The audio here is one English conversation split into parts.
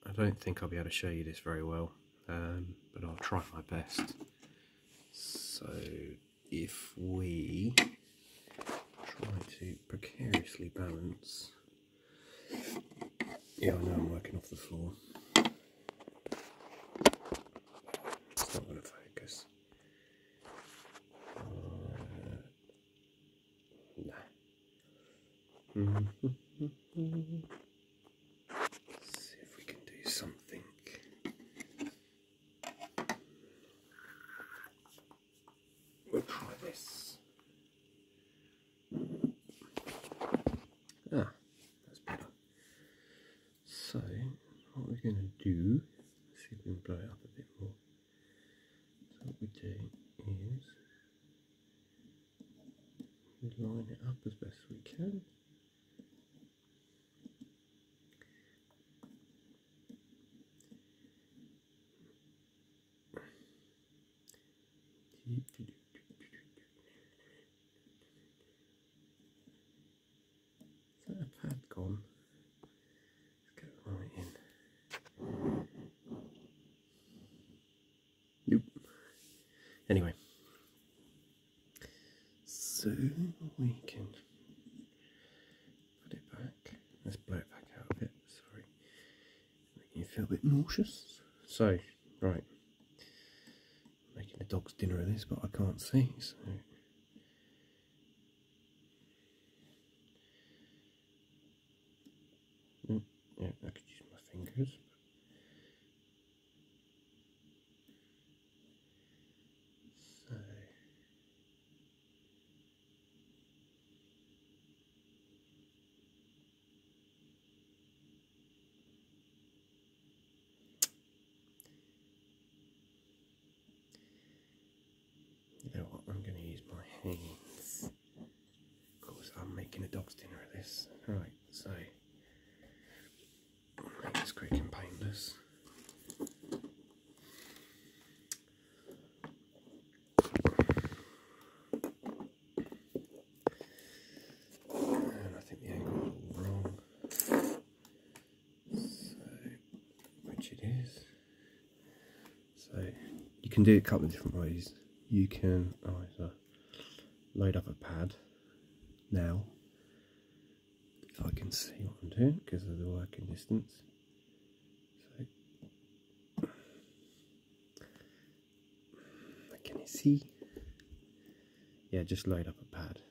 I don't think I'll be able to show you this very well, but I'll try my best. So if we try to precariously balance, yeah, I know I'm working off the floor. It's not going to focus. Nah. Let's see if we can do something. We'll try this. Ah, that's better. So, what we're going to do, see if we can blow it up a bit more. So what we do is, we line it up as best we can. Is that a pad gone? Let's get it right in. Nope. Anyway, so we can put it back. Let's blow it back out a bit. Sorry, making you feel a bit nauseous. So, right, making a dog's dinner of this, but I can't see. So. Yeah, I could use my fingers. So, you know what, I'm going to use my hands. Of course, I'm making a dog's dinner of this. Right, so, make this quick and painless. And I think the angle is all wrong. So, which it is. So, you can do it a couple of different ways. You can either load up a pad now, if I can see what I'm doing because of the working distance. So, can you see? Yeah, just load up a pad.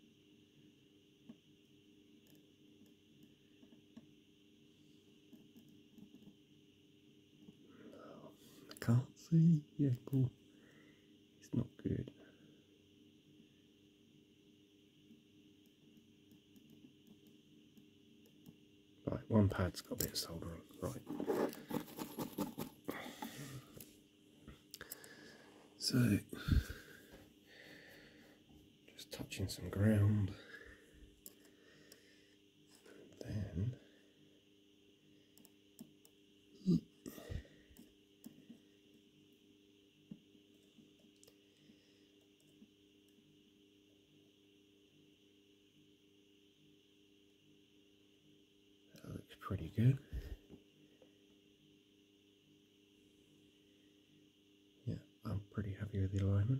Oh, I can't see. Yeah, cool. It's not good. Right, one pad's got a bit of soldering. Right. So, just touching some ground. And then that looks pretty good. Yeah, I'm pretty happy with the alignment.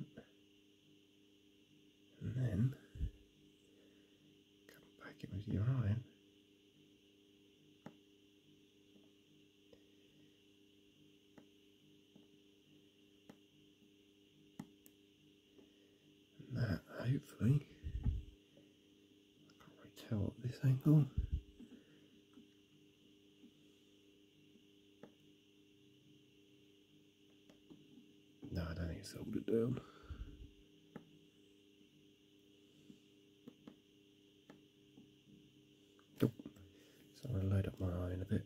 And then come back in with your iron. And that hopefully, I can't really tell at this angle. No, I don't think it's soldered down. Nope. So I'm going to load up my iron a bit.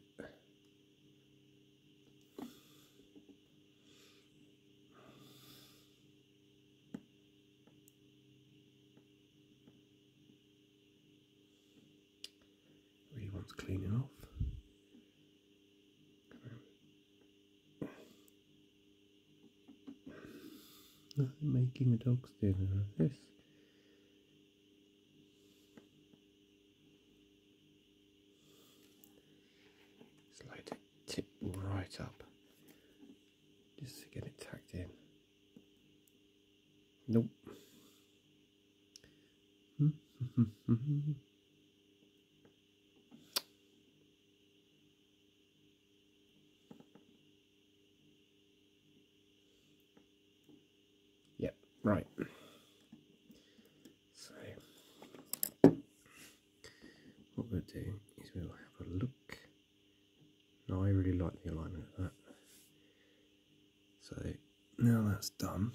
Really wants cleaning off. Making a dog's dinner of this. Slide it tip right up just to get it tacked in. Nope. Yep, right. So what we'll do is we'll have a look. Now I really like the alignment of that. So now that's done.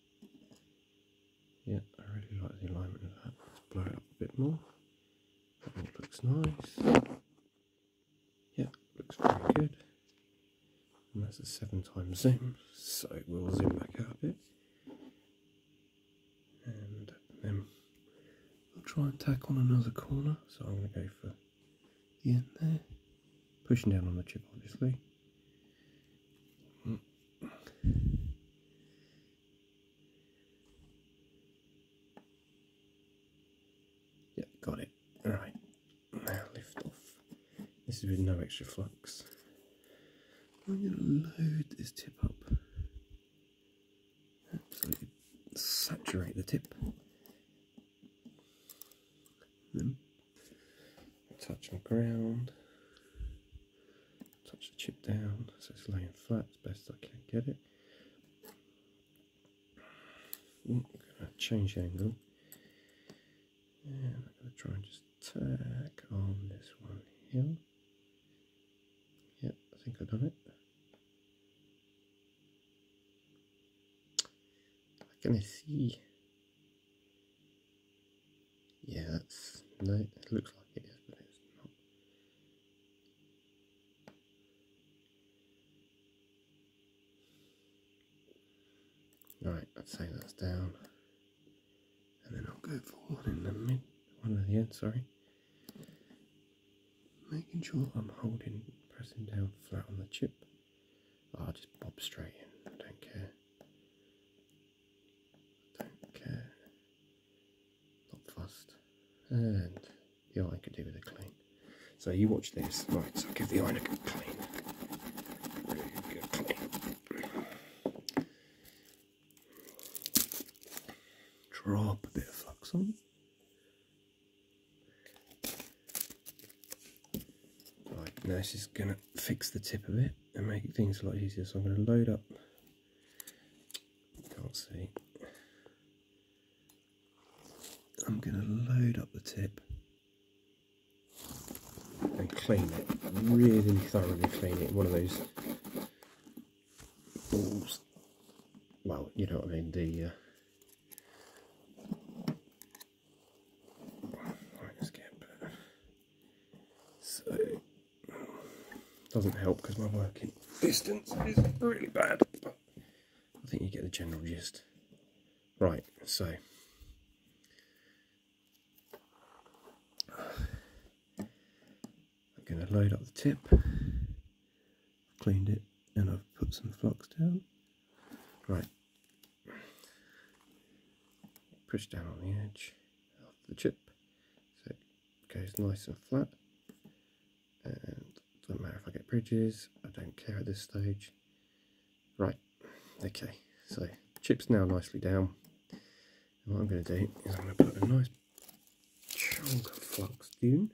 Yeah, I really like the alignment of that. Let's blow it up a bit more. That all looks nice. Yeah, looks very good. And that's a 7x zoom, so we'll zoom back out a bit. And then I'll try and tack on another corner. So I'm going to go for the end there. Pushing down on the chip, obviously. Yeah, got it. Alright, now lift off. This is with no extra flux. I'm going to load this tip up. Absolutely saturate the tip. Then touch my ground. Touch the chip down so it's laying flat as best I can get it. I'm going to change the angle. And I'm going to try and just tack on this one here. Yep, I think I've done it. Can I see? Yeah, that's no. It looks like it is, but it's not. Right, I'd say that's down, and then I'll go for one in the mid, one at the end. Sorry, making sure I'm holding, pressing down flat on the chip. I'll just bob straight in. I don't care. Don't care. Not fussed. And the eye could do with a clean. So you watch this. Right, so I'll give the eye a good clean. Really good clean. Drop a bit of flux on. Right, now this is going to fix the tip a bit and make things a lot easier. So I'm going to load up. Can't see. I'm going to load up the tip and clean it, really thoroughly clean it. One of those balls, well, you know what I mean, the right, let's get better. So doesn't help because my working distance is really bad, but I think you get the general gist. Right, so I'm going to load up the tip. I've cleaned it and I've put some flux down. Right, push down on the edge of the chip so it goes nice and flat, and it doesn't matter if I get bridges, I don't care at this stage. Right, okay, so chip's now nicely down, and what I'm going to do is I'm going to put a nice chunk of flux down.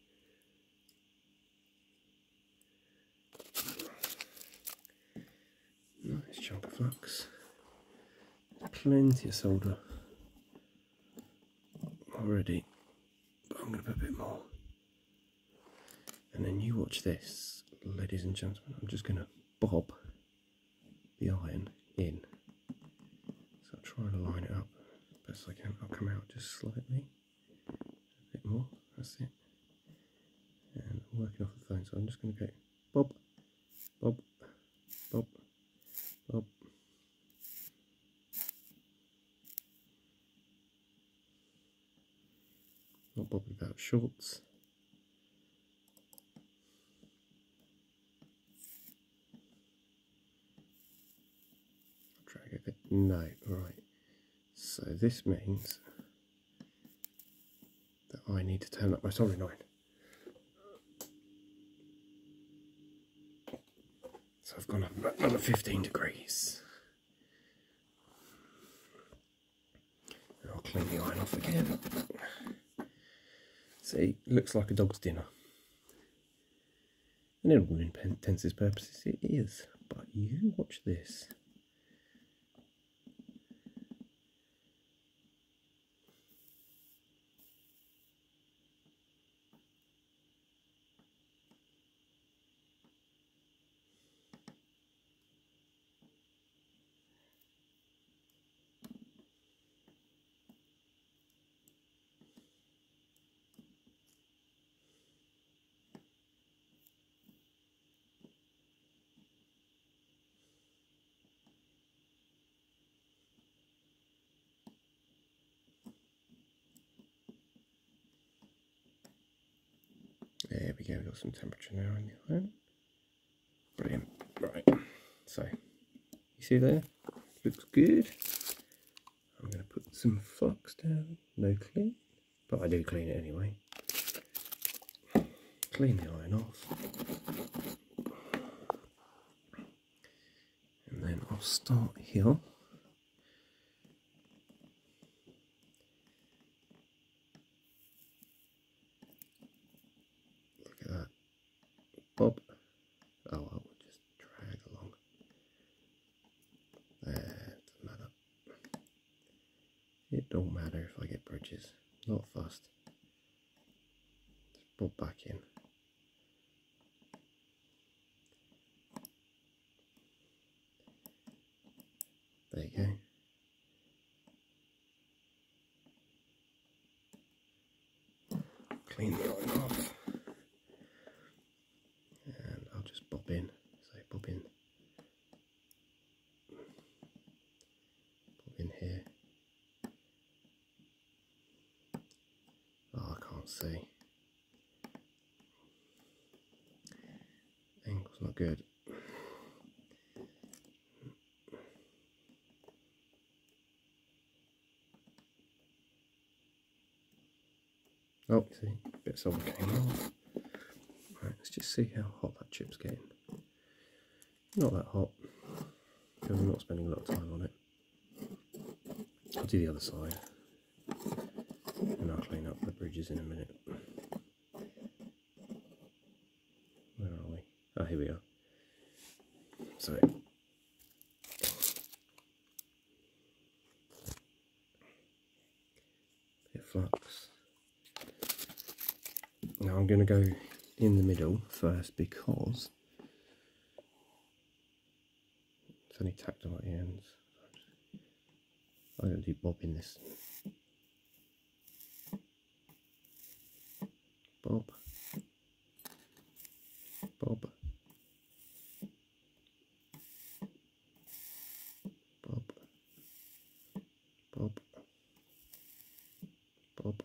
Nice chunk of flux, plenty of solder already, but I'm going to put a bit more. And then you watch this, ladies and gentlemen. I'm just going to bob the iron in. So I'll try and line it up as best I can. I'll come out just slightly, a bit more, that's it. And I'm working off the phone, so I'm just going to go bob, bob, bob, bob. Not bobbing about shorts. Drag a bit. No, right. So this means that I need to turn up my soldering iron. So I've gone up another 15 degrees. And I'll clean the iron off again. See, looks like a dog's dinner. And in all intents and purposes it is. But you watch this. There we go, we've got some temperature now in the iron. Brilliant. Right, so you see there? Looks good. I'm going to put some flux down, no clean, but I do clean it anyway. Clean the iron off. And then I'll start here. Look at that. Bob. Oh, I'll just drag along. There, doesn't matter. It don't matter if I get bridges. Not fast. Just bob back in. There you go. Clean the iron off. And I'll just bob in. So bob in. Bob in here. Oh, I can't see. Angle's not good. Oh, see, a bit of solder came off. Right, let's just see how hot that chip's getting. Not that hot, because I'm not spending a lot of time on it. I'll do the other side, and I'll clean up the bridges in a minute. Where are we? Ah, here we are. So, bit of flux. Now I'm going to go in the middle first because it's only tactile at the ends. I'm going to do bob in this. Bob. Bob. Bob. Bob. Bob.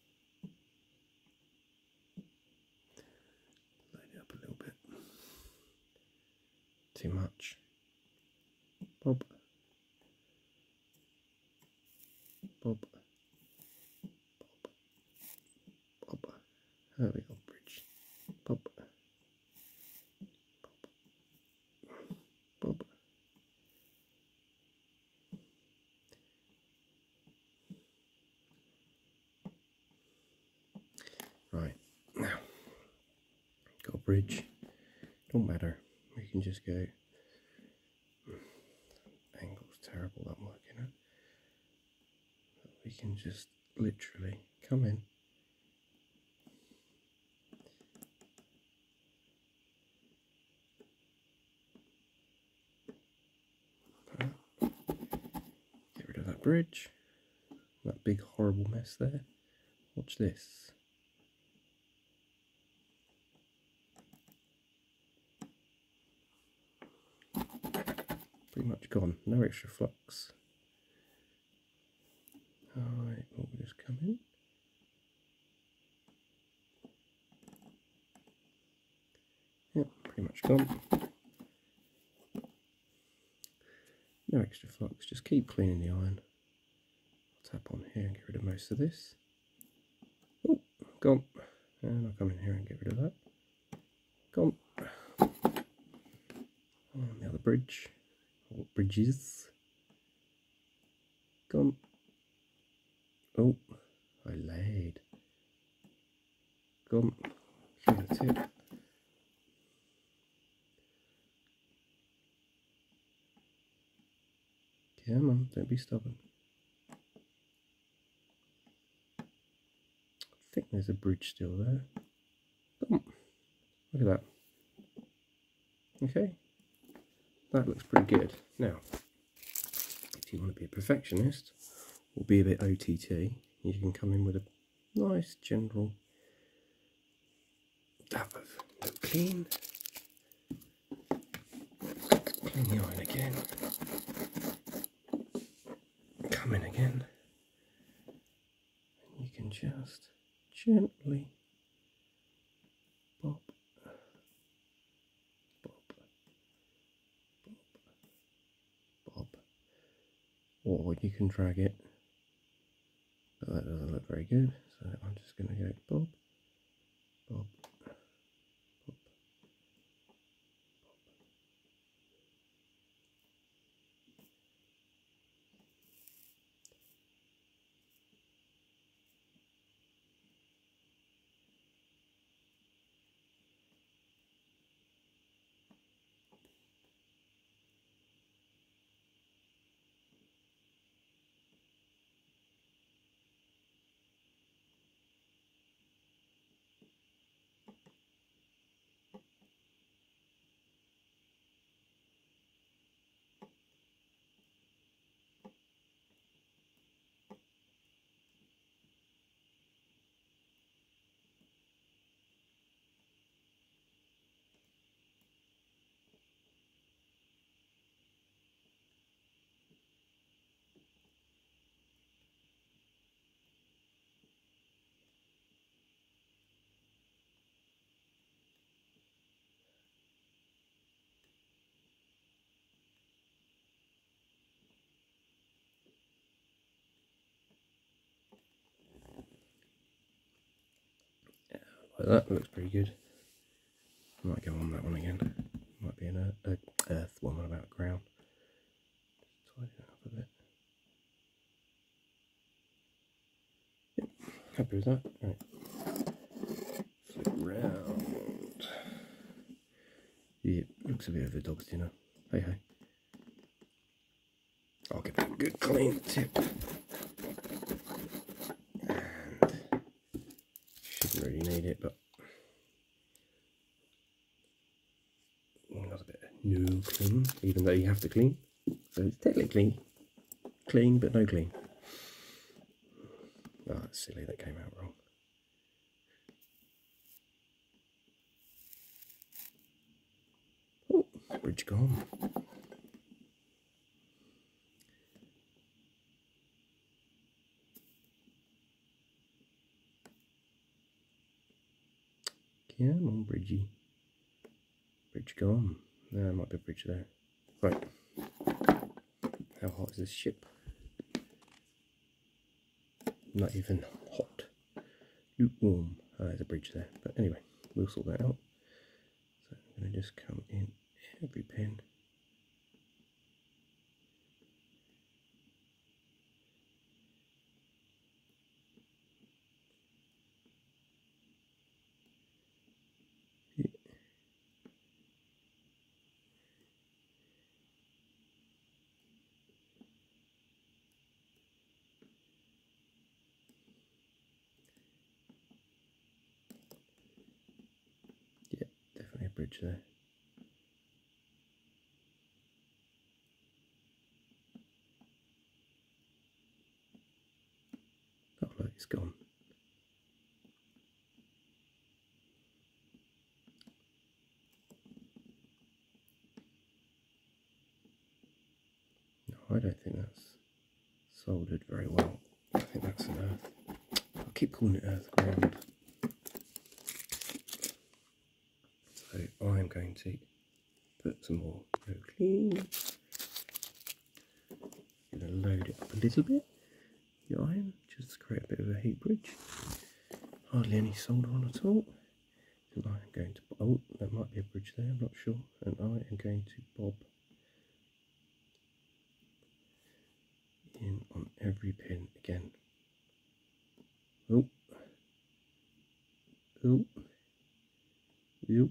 Load it up a little bit. Too much. Bob. Bob. Bob. Bob. There we go, bridge. Bob. Bob. Bob. Right, now, got a bridge. Don't matter, we can just go. Angle's terrible, that working out. We can just literally come in. Get rid of that bridge. That big horrible mess there. Watch this. Pretty much gone. No extra flux. Alright, we'll just come in. Yep, pretty much gone. No extra flux, just keep cleaning the iron. I'll tap on here and get rid of most of this. Oh, gone. And I'll come in here and get rid of that. Gone. bridge, or bridges. Come. Oh, I laid. Come. Through the tip. Come on, don't be stubborn. I think there's a bridge still there. Come. Look at that. Okay, that looks pretty good. Now, if you want to be a perfectionist or be a bit OTT, you can come in with a nice general dab of clean. Clean the iron again. Come in again. And you can just gently pop, pop, pop, pop. Or you can drag it, but that doesn't look very good, so I'm just going to go bob, bob, bob, bob. Like that looks pretty good. I might go on that one again. Might be an earth one about ground. Just tidy that up a bit. Yep, happy with that. Right. Flip round. Yeah, looks a bit of a dog's dinner. Hey hey. I'll give it a good clean tip. And shouldn't really need it, but another bit of no clean, even though you have to clean. So it's technically clean, but no clean. Oh, that's silly, that came out wrong. Oh, bridge gone. Come on, Bridgie. Bridge gone. There might be a bridge there. Right. How hot is this ship? Not even hot. Lukewarm. Oh, there's a bridge there. But anyway, we'll sort that out. So I'm going to just come in every pin. Yeah, definitely a bridge there. Oh look, it's gone. No, I don't think that's soldered very well. I think that's an earth. I'll keep calling it earth ground. So I'm going to put some more clean. I'm going to load it up a little bit, the iron, just to create a bit of a heat bridge. Hardly any solder on at all. And I'm going to, oh, there might be a bridge there, I'm not sure. And I am going to bob in on every pin again. Oh, oh, oh.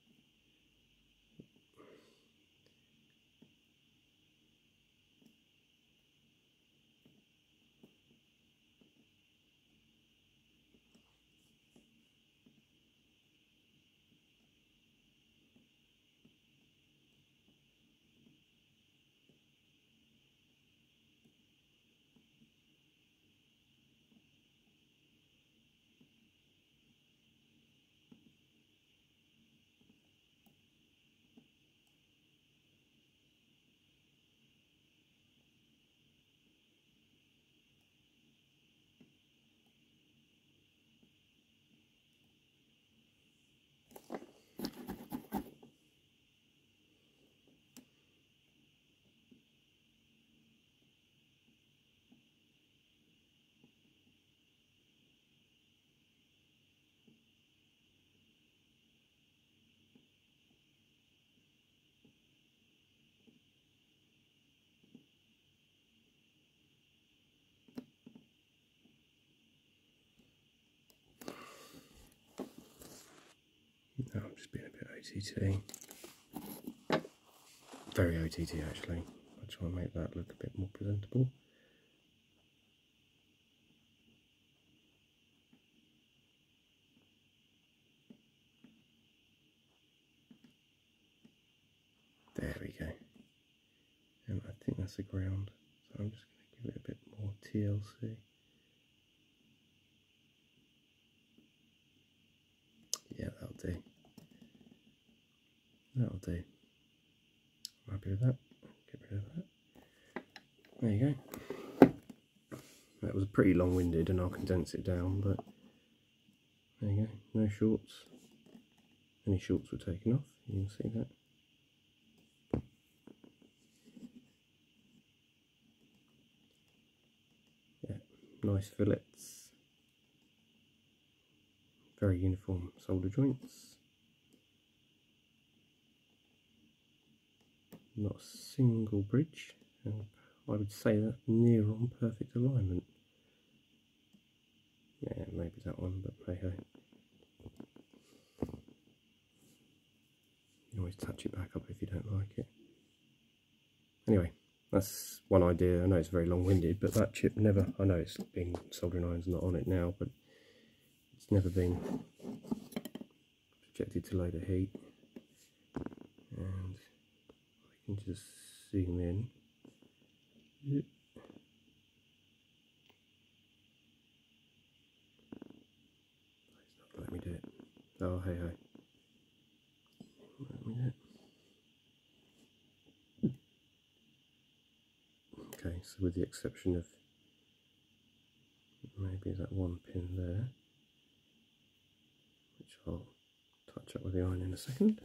No, I'm just being a bit OTT. Very OTT actually. I try and make that look a bit more presentable. There we go. And I think that's the ground. So I'm just going to give it a bit more TLC. Yeah, that'll do. That'll do. I'm happy with that. Get rid of that. There you go. That was pretty long-winded and I'll condense it down, but there you go. No shorts. Any shorts were taken off. You can see that. Yeah, nice fillets. Very uniform solder joints. Not a single bridge. And I would say that near on perfect alignment. Yeah, maybe that one, but hey ho. You can always touch it back up if you don't like it. Anyway, that's one idea. I know it's very long-winded, but that chip never, I know it's been soldering irons not on it now, but it's never been subjected to load of heat. And I can just zoom in. It's not letting me do it. Oh, hey ho. Let me do it. Okay, so with the exception of maybe that one pin there, which I'll touch up with the iron in a second.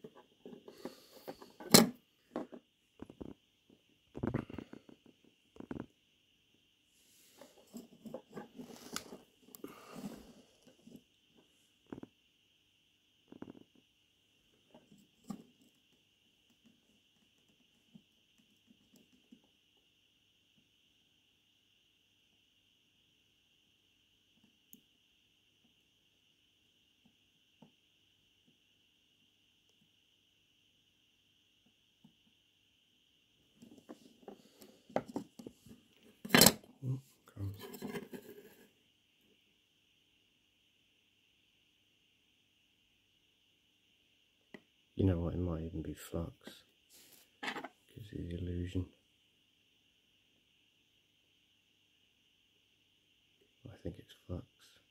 Oh, crumbs. You know what, it might even be flux. Gives you the illusion. I think it's flux.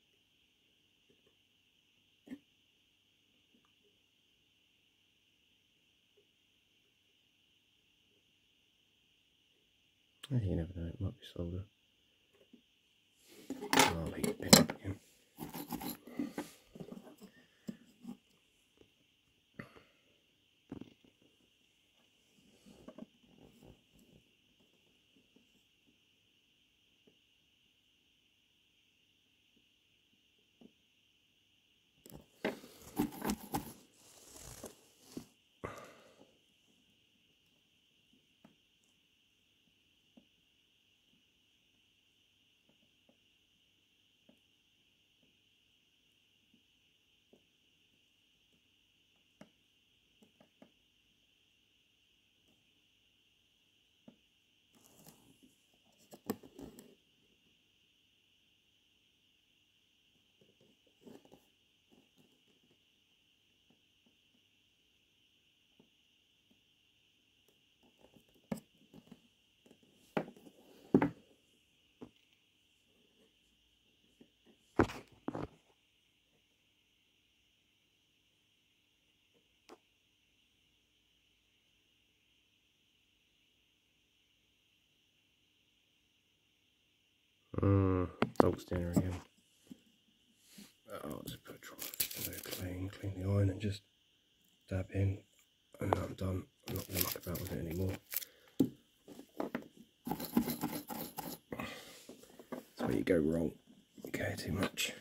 You never know, it might be solder. I'll leave the pin up again. Dog stander again. I'll just put clean the iron and just dab in, and then I'm done. I'm not going to muck about with it anymore. That's where you go wrong. You care too much.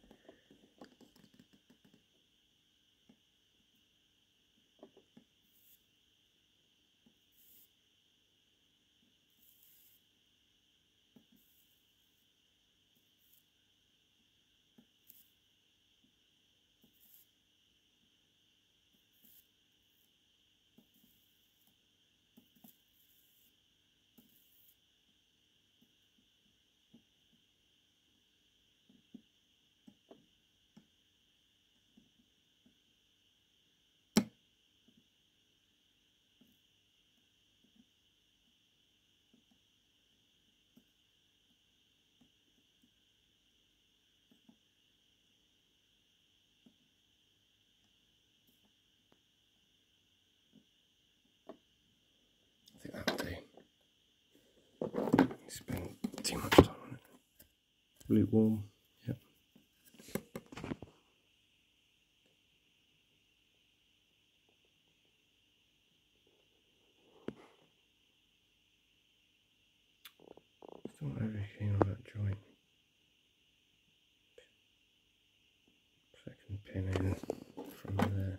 I think that'll do. Spend too much time on it. Lukewarm, yep. Still not overly keen on that joint. Second pin in from there.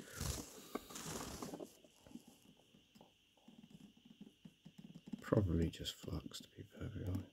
Probably just flux, to be perfectly honest.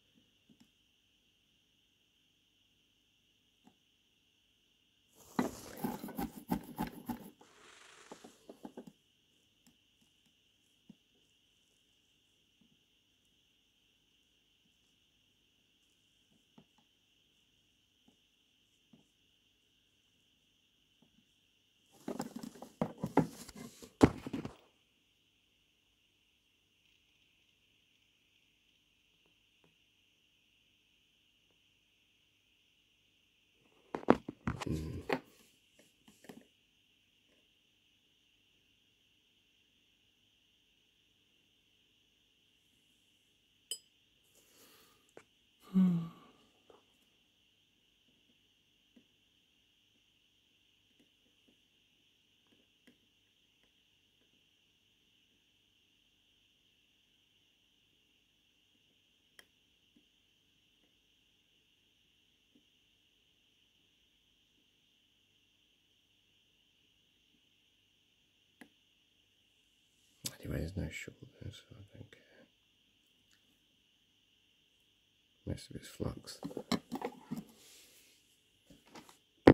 Anyway, there's no short there, so I don't care. Most of it's flux.